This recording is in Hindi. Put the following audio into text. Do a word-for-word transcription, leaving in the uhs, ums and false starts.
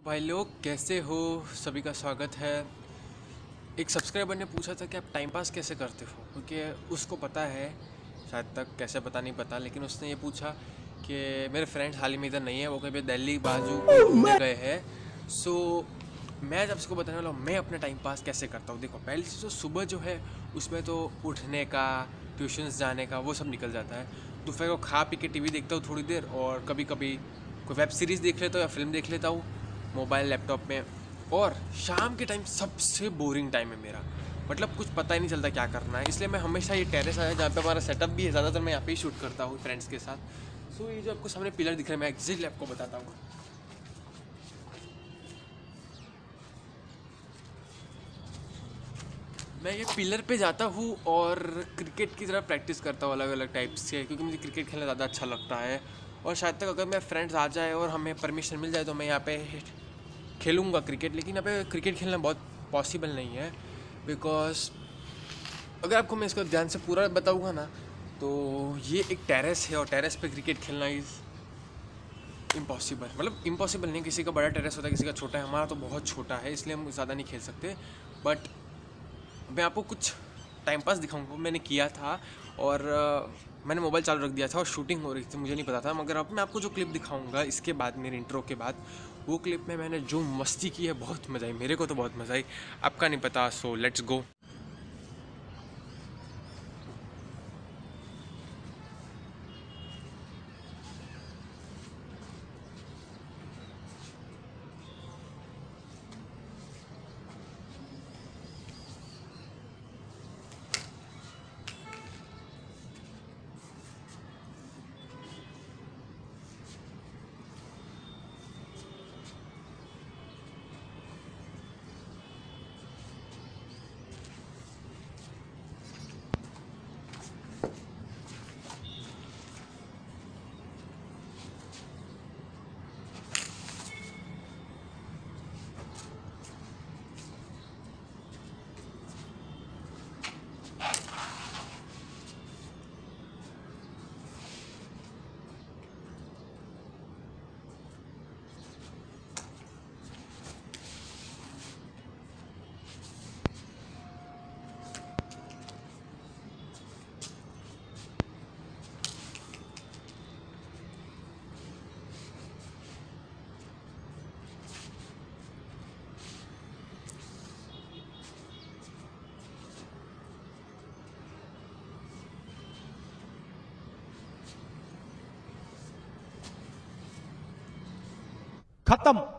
भाई लोग कैसे हो। सभी का स्वागत है। एक सब्सक्राइबर ने पूछा था कि आप टाइम पास कैसे करते हो, क्योंकि उसको पता है, शायद तक कैसे पता नहीं पता, लेकिन उसने ये पूछा कि मेरे फ्रेंड्स हाल ही में इधर नहीं है, वो कहीं पे दिल्ली बाजू कहीं घूमने गए हैं। सो मैं जब उसको बताने वाला हूँ मैं अपना टाइम पास कैसे करता हूँ। देखो, पहली चीज़ तो सुबह जो है उसमें तो उठने का, ट्यूशन्स जाने का वो सब निकल जाता है। दोपहर को खा पी के टीवी देखता हूँ थोड़ी देर, और कभी कभी कोई वेब सीरीज़ देख लेता हूँ या फिल्म देख लेता हूँ मोबाइल लैपटॉप में। और शाम के टाइम सबसे बोरिंग टाइम है मेरा, मतलब कुछ पता ही नहीं चलता क्या करना है। इसलिए मैं हमेशा ये टेरेस आया जहाँ पे हमारा सेटअप भी है, ज़्यादातर मैं यहाँ पे ही शूट करता हूँ फ्रेंड्स के साथ। सो ये जो आपको सामने पिलर दिख रहा है, मैं एग्जैक्टली आपको बताता हूँ। मैं ये पिलर पे जाता हूँ और क्रिकेट की तरह प्रैक्टिस करता हूँ अलग अलग टाइप्स के, क्योंकि मुझे क्रिकेट खेलना ज़्यादा अच्छा लगता है। और शायद तक अगर मेरे फ्रेंड्स आ जाए और हमें परमिशन मिल जाए तो मैं यहाँ पे खेलूँगा क्रिकेट। लेकिन यहाँ पे क्रिकेट खेलना बहुत पॉसिबल नहीं है, बिकॉज अगर आपको मैं इसको ध्यान से पूरा बताऊँगा ना, तो ये एक टेरेस है और टेरेस पे क्रिकेट खेलना इज़ इम्पॉसिबल। मतलब इम्पॉसिबल नहीं, किसी का बड़ा टेरेस होता है, किसी का छोटा है, हमारा तो बहुत छोटा है, इसलिए हम ज़्यादा नहीं खेल सकते। बट मैं आपको कुछ टाइम पास दिखाऊंगा मैंने किया था। और uh, मैंने मोबाइल चालू रख दिया था और शूटिंग हो रही थी, मुझे नहीं पता था। मगर अब मैं आपको जो क्लिप दिखाऊंगा इसके बाद, मेरे इंट्रो के बाद, वो क्लिप में मैंने जो मस्ती की है, बहुत मज़ा आई, मेरे को तो बहुत मज़ा आई, आपका नहीं पता। So let's go. खत्म।